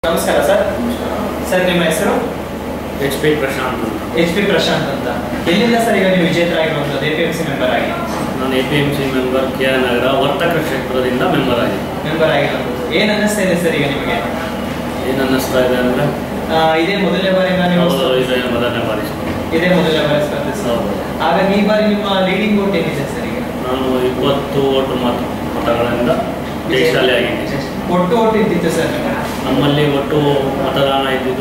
ನಮಸ್ಕಾರ sir. Sir ನಿಮ್ಮ ಹೆಸರು? ಎಚ್ ಪಿ ಪ್ರಶಾಂತ್ ಅಂತ. ಎಲ್ಲಿಂದ ಸರ್ ಈಗ ನೀವು ವಿಜೇತರಾಗಿರುವಂಥದ್ದು APMC ಮೆಂಬರ್ ಆಗಿ? ನಾನು APMC ಮೆಂಬರ್ KR ನಗರ ವರ್ತಕ ಕ್ಷೇತ್ರದಿಂದ ಮೆಂಬರ್ ಆಗಿರೋದು. ಏನು ಅನ್ನಿಸ್ತಾ ಇದೆ ಸರ್ ಈಗ ನಿಮಗೆ? ಏನು ಅನ್ನಿಸ್ತಾ ಇದೆ ಅಂದರೆ ಇದೇ ಮೊದಲನೇ ಬಾರಿ ನೀವು ಇದೇ ಮೊದಲನೇ ಬಾರಿ ಸ್ಪರ್ಧಿಸೋದು. ಹಾಗಾಗಿ ಈ ಬಾರಿ ನಿಮ್ಮ ಲೀಡಿಂಗ್ ವೋಟ್ ಏನಿದೆ ಸರ್ ಈಗ? ನಾನು 20 ಓಟು ಮತಗಳಿಂದ ಜಯಶಾಲಿ ಆಗಿದ್ದೆ. ಒಟ್ಟು ಓಟ್ ಇದ್ದಿತ್ತು ಸರ್ ನಮ್ಮಲ್ಲಿ ಒಟ್ಟು ಮತದಾನ ಇದ್ದಿದ್ದು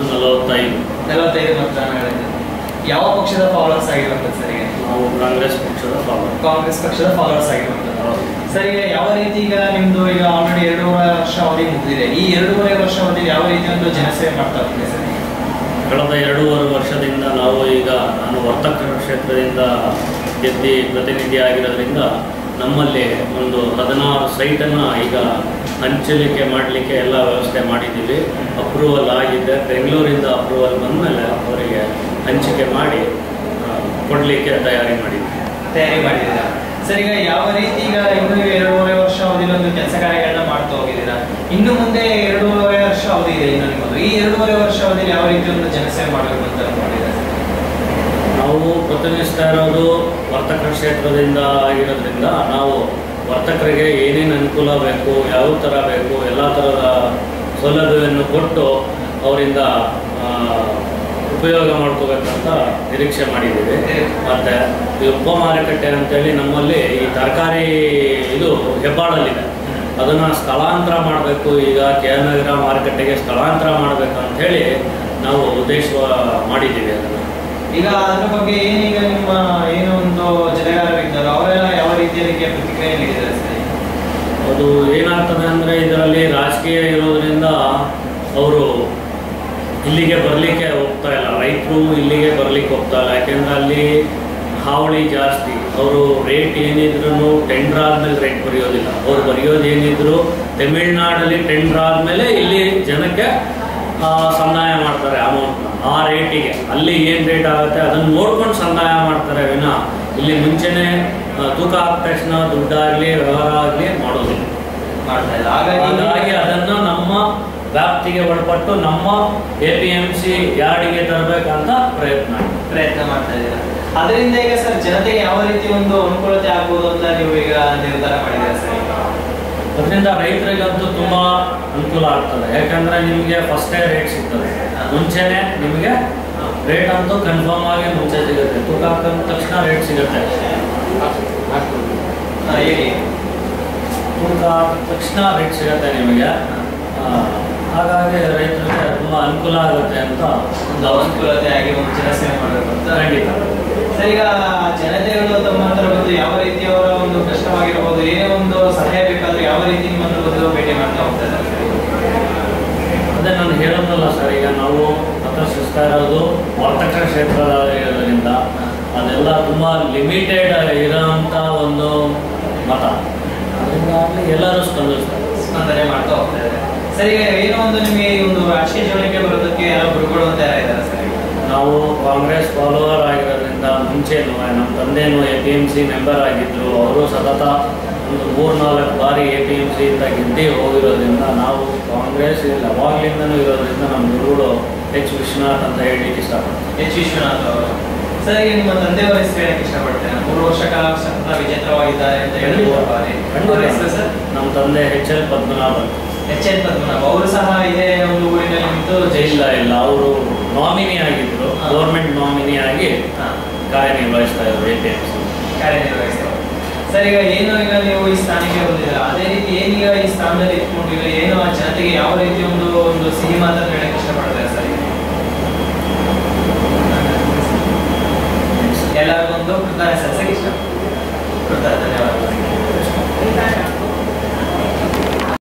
45 ಮತದಾನಗಳಿದೆ. ಯಾವ ಪಕ್ಷದ ಫಾಲೋವರ್ಸ್ ಆಗಿರುವಂಥದ್ದು ಸರ್ ಈಗ? ನಾವು ಕಾಂಗ್ರೆಸ್ ಪಕ್ಷದ ಫಾಲೋವರ್ಸ್ ಆಗಿರುವಂಥದ್ದು. ಸರ್ ಈಗ ಯಾವ ರೀತಿ ಈಗ ನಿಮ್ದು ಈಗ ಆಲ್ರೆಡಿ 2.5 ವರ್ಷ ಅವಧಿ ಮುಗಿದಿದೆ. ಈ 2.5 ವರ್ಷ ಅವಧಿ ಯಾವ ರೀತಿ ಒಂದು ಜನಸೇವೆ ಮಾಡ್ತಾ ಹೋಗಿದೆ ಸರ್? ಕಳೆದ 2.5 ವರ್ಷದಿಂದ ನಾನು ವರ್ತಕ ಕ್ಷೇತ್ರದಿಂದ ಗೆದ್ದಿ ಪ್ರತಿನಿಧಿ ಆಗಿರೋದ್ರಿಂದ ನಮ್ಮಲ್ಲಿ ಒಂದು 16 ಸೈಟನ್ನು ಈಗ ಹಂಚಲಿಕೆ ಮಾಡಲಿಕ್ಕೆ ಎಲ್ಲ ವ್ಯವಸ್ಥೆ ಮಾಡಿದ್ದೀವಿ. ಅಪ್ರೂವಲ್ ಆಗಿದೆ. ಬೆಂಗಳೂರಿಂದ ಅಪ್ರೂವಲ್ ಬಂದಮೇಲೆ ಅವರಿಗೆ ಹಂಚಿಕೆ ಮಾಡಿ ಕೊಡಲಿಕ್ಕೆ ತಯಾರಿ ಮಾಡಿದ್ದೀರಾ ಸರ್? ಈಗ ಯಾವ ರೀತಿ ಈಗ ಇನ್ನೂ 2.5 ವರ್ಷ ಅವಧಿಯಲ್ಲಿ ಒಂದು ಕೆಲಸ ಕಾರ್ಯಗಳನ್ನ ಮಾಡ್ತಾ ಹೋಗಿದ್ದೀರಾ. ಇನ್ನು ಮುಂದೆ 2.5 ವರ್ಷ ಅವಧಿ ಇದೆ ಇನ್ನು ನಿಮ್ಮದು. ಈ 2.5 ವರ್ಷ ಅವಧಿಯಲ್ಲಿ ಯಾವ ರೀತಿ ಒಂದು ಜನಸೇವೆ ಮಾಡಬೇಕು ಅಂತ ಅನ್ಕೊಂಡಿದ್ದೀರಾ? ನಾವು ಪ್ರತಿನಿಧಿಸ್ತಾ ಇರೋದು ವರ್ತಕ ಕ್ಷೇತ್ರದಿಂದ ಆಗಿರೋದ್ರಿಂದ ನಾವು ವರ್ತಕರಿಗೆ ಏನೇನು ಅನುಕೂಲ ಬೇಕು, ಯಾವ ಥರ ಬೇಕು, ಎಲ್ಲ ಥರದ ಸೌಲಭ್ಯವನ್ನು ಕೊಟ್ಟು ಅವರಿಂದ ಉಪಯೋಗ ಮಾಡ್ಕೋಬೇಕಂತ ನಿರೀಕ್ಷೆ ಮಾಡಿದ್ದೀವಿ. ಮತ್ತು ಈ ಉಪ ಮಾರುಕಟ್ಟೆ ಅಂತೇಳಿ ನಮ್ಮಲ್ಲಿ ಈ ತರಕಾರಿ ಇದು ಹೆಬ್ಬಾಳಲ್ಲಿದೆ. ಅದನ್ನು ಸ್ಥಳಾಂತರ ಮಾಡಬೇಕು. ಈಗ KR ನಗರ ಮಾರುಕಟ್ಟೆಗೆ ಸ್ಥಳಾಂತರ ಮಾಡಬೇಕು ಅಂಥೇಳಿ ನಾವು ಉದ್ದೇಶ ಮಾಡಿದ್ದೀವಿ. ಅದನ್ನು ಈಗ ಅದ್ರ ಬಗ್ಗೆ ಏನೀಗ ನಿಮ್ಮ ಏನೋ ಒಂದು ಜತೆಗಾರರಿದ್ದಾರೆ, ಅವರೆಲ್ಲ ಯಾವ ರೀತಿಯಲ್ಲಿ ಪ್ರತಿಕ್ರಿಯೆ ನೀಡಿದ್ದಾರೆ ಸರ್? ಅದು ಏನಾಗ್ತದೆ ಅಂದರೆ ಇದರಲ್ಲಿ ರಾಜಕೀಯ ಇರೋದ್ರಿಂದ ಅವರು ಇಲ್ಲಿಗೆ ಬರಲಿಕ್ಕೆ ಹೋಗ್ತಾ ಇಲ್ಲ. ರೈತರು ಇಲ್ಲಿಗೆ ಬರಲಿಕ್ಕೆ ಹೋಗ್ತಾ ಇಲ್ಲ. ಯಾಕೆಂದರೆ ಅಲ್ಲಿ ಹಾವಳಿ ಜಾಸ್ತಿ. ಅವರು ರೇಟ್ ಏನಿದ್ರು ಟೆಂಡರ್ ಆದಮೇಲೆ ರೇಟ್ ಬರೆಯೋದಿಲ್ಲ. ಅವ್ರು ಬರೆಯೋದು ಏನಿದ್ರು ತಮಿಳ್ನಾಡಲ್ಲಿ ಟೆಂಡರ್ ಆದಮೇಲೆ ಇಲ್ಲಿ ಜನಕ್ಕೆ ಸಂದಾಯ ಮಾಡ್ತಾರೆ ಅಮೌಂಟ್ನ ಆ ರೇಟಿಗೆ. ಅಲ್ಲಿ ಏನು ರೇಟ್ ಆಗುತ್ತೆ ಅದನ್ನು ನೋಡ್ಕೊಂಡು ಸಂದಾಯ ಮಾಡ್ತಾರೆ ವಿನ ಇಲ್ಲಿ ಮುಂಚೆನೇ ತೂಕ ಹಾಕಿದ ತಕ್ಷಣ ದುಡ್ಡಾಗಲಿ ವ್ಯವಹಾರ ಆಗಲಿ ಮಾಡೋದಿಲ್ಲ. ಹಾಗಾಗಿ ಅದನ್ನು ನಮ್ಮ ವ್ಯಾಪ್ತಿಗೆ ಒಳಪಟ್ಟು ನಮ್ಮ APMC ಯಾರ್ಡಿಗೆ ತರಬೇಕಂತ ಪ್ರಯತ್ನ ಮಾಡ್ತಾ ಇದ್ದೀರಾ. ಅದರಿಂದ ಈಗ ಸರ್ ಜನತೆಗೆ ಯಾವ ರೀತಿ ಒಂದು ಅನುಕೂಲತೆ ಆಗ್ಬೋದು ಅಂತ ನೀವು ಈಗ ನಿರ್ಧಾರ ಮಾಡಿದ್ದೀರಾ ಸರ್? ಅದರಿಂದ ರೈತರಿಗಂತೂ ತುಂಬ ಅನುಕೂಲ ಆಗ್ತದೆ. ಯಾಕಂದರೆ ನಿಮಗೆ ಫಸ್ಟೇ ರೇಟ್ ಸಿಗ್ತದೆ. ಮುಂಚೆನೇ ನಿಮಗೆ ರೇಟ್ ಅಂತೂ ಕನ್ಫರ್ಮ್ ಆಗಿ ಮುಂಚೆ ಸಿಗುತ್ತೆ. ತೂಕ ಹಾಕಿದ ತಕ್ಷಣ ರೇಟ್ ಸಿಗುತ್ತೆ. ತೂಕ ಹಾಕಿದ ತಕ್ಷಣ ರೇಟ್ ಸಿಗುತ್ತೆ ನಿಮಗೆ. ಹಾಗಾಗಿ ರೈತರಿಗೆ ತುಂಬ ಅನುಕೂಲ ಆಗುತ್ತೆ ಅಂತ ಒಂದು ಅನುಕೂಲತೆ ಆಗಿ ಒಂದು ಜನಸೇವೆ ಮಾಡಬೇಕು ಅಂತ ಖಂಡಿತ. ಸರ್ ಈಗ ಜನತೆಗಳು ತಮ್ಮ ಹತ್ರ ಬಂದು ಯಾವ ರೀತಿ ಅವರ ಒಂದು ಕಷ್ಟವಾಗಿರ್ಬೋದು, ಏನೇ ಒಂದು ಸಲಹೆ ಬೇಕಾದ್ರೆ ಯಾವ ರೀತಿ ನಿಮ್ಮನ್ನು ಬಂದು ಭೇಟಿ ಮಾಡ್ತಾ ಹೋಗ್ತಾರೆ? ಅದೇ ನಾನು ಹೇಳೋದಲ್ಲ ಸರ್. ಈಗ ನಾವು ಪ್ರದರ್ಶಿಸ್ತಾ ಇರೋದು ವರ್ತಕ ಕ್ಷೇತ್ರ ಇರೋದ್ರಿಂದ ಅದೆಲ್ಲ ತುಂಬ ಲಿಮಿಟೆಡ್ ಇರೋಂಥ ಒಂದು ಮತ. ಅದರಿಂದ ಎಲ್ಲರೂ ಸ್ಪಂದನೆ ಮಾಡ್ತಾ ಹೋಗ್ತಾರೆ. ಸರ್ ಈಗ ಏನೋ ಒಂದು ನಿಮಗೆ ಒಂದು ರಾಜಕೀಯ ಜೀವನಕ್ಕೆ ಬರೋದಕ್ಕೆ ಯಾರೋ ಗುರುಗಳು ಅಂತ ಯಾರಿದ್ದಾರೆ ಸರ್? ನಾವು ಕಾಂಗ್ರೆಸ್ ಫಾಲೋವರ್ ಆಗಿರೋದ್ರಿಂದ ಮುಂಚೆನೂ ನಮ್ಮ ತಂದೆನೂ APMC ಮೆಂಬರ್ ಆಗಿದ್ದರು. ಅವರು ಸತತ ಒಂದು 3-4 ಬಾರಿ APMC ಇಂದ ಗೆದ್ದಿ ಹೋಗಿರೋದ್ರಿಂದ ನಾವು ಕಾಂಗ್ರೆಸ್ ಯಾವಾಗಲಿಂದನೂ ಇರೋದ್ರಿಂದ ನಮ್ಮ ಗುರುಗಳು H. ವಿಶ್ವನಾಥ್ ಅಂತ ಹೇಳಿ ಇಷ್ಟಪಡ್ತೀನಿ. H. ವಿಶ್ವನಾಥ್ ಅವರು. ಸರ್ ಈಗ ನಿಮ್ಮ ತಂದೆಯವರ ಹೆಸರು ಹೇಳಕ್ಕೆ ಇಷ್ಟಪಡ್ತೇನೆ. 3 ವರ್ಷ ಕಾಲ ಸತತ ವಿಜೇತರಾಗಿದ್ದಾರೆ ಅಂತ ಹೇಳಿ ಸರ್. ನಮ್ಮ ತಂದೆ HL ಪದ್ಮನಾಭನ್. ಅವರು ಸಹ ಇದೇ ಒಂದು ಊರಿನಲ್ಲಿ ನಿಂತು ಇಲ್ಲ ಅವರು ನಾಮಿನಿ ಆಗಿದ್ರು. ಗೌರ್ಮೆಂಟ್ ನಾಮಿನಿ ಆಗಿ ಕಾರ್ಯನಿರ್ವಹಿಸ್ತಾ ಇದ್ರು. APMC ಕಾರ್ಯನಿರ್ವಹಿಸ್ತಾರೆ. ಸರ್ ಈಗ ಏನು ಈಗ ನೀವು ಈ ಸ್ಥಾನಕ್ಕೆ ಬಂದಿದ್ದೀರಾ, ಅದೇ ರೀತಿ ಏನೀಗ ಈ ಸ್ಥಾನದಲ್ಲಿ ಇಟ್ಕೊಂಡಿಲ್ಲ, ಏನು ಆ ಜನತೆಗೆ ಯಾವ ರೀತಿ ಒಂದು ಸಿಹಿ ಮಾತನ್ನು ಹೇಳಕ್ಕೆ ಇಷ್ಟಪಡ್ತಾರೆ ಸರ್? ಎಲ್ಲರಿಗೂ ಒಂದು ಕೃತಜ್ಞತೆ ಸಲ್ಲಿಸಕ್ಕೆ ಇಷ್ಟ. ಧನ್ಯವಾದ.